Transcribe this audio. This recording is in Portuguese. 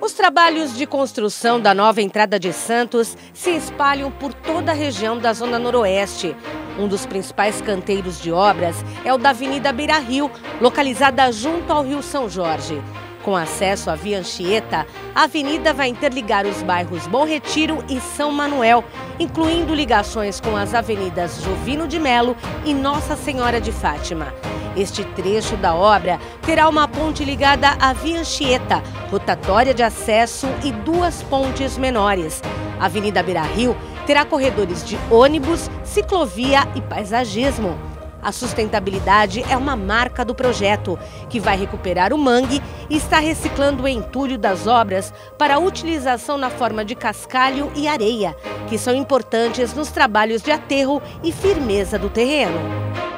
Os trabalhos de construção da nova entrada de Santos se espalham por toda a região da Zona Noroeste. Um dos principais canteiros de obras é o da Avenida Beira Rio, localizada junto ao Rio São Jorge. Com acesso à Via Anchieta, a avenida vai interligar os bairros Bom Retiro e São Manuel, incluindo ligações com as avenidas Jovino de Melo e Nossa Senhora de Fátima. Este trecho da obra terá uma ponte ligada à Via Anchieta, rotatória de acesso e duas pontes menores. A Avenida Beira Rio terá corredores de ônibus, ciclovia e paisagismo. A sustentabilidade é uma marca do projeto, que vai recuperar o mangue e está reciclando o entulho das obras para utilização na forma de cascalho e areia, que são importantes nos trabalhos de aterro e firmeza do terreno.